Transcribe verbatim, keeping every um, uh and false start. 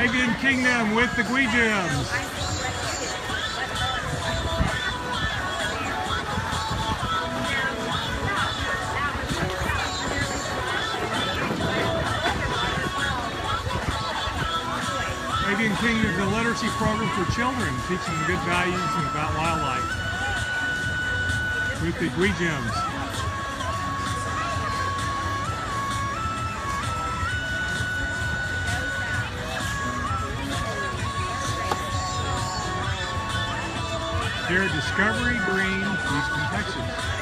Avian Kingdom with the Gwee Gyms. Avian Kingdom is a literacy program for children, teaching them good values and about wildlife with the Gwee Gyms. Here at Discovery Green, Houston, Texas.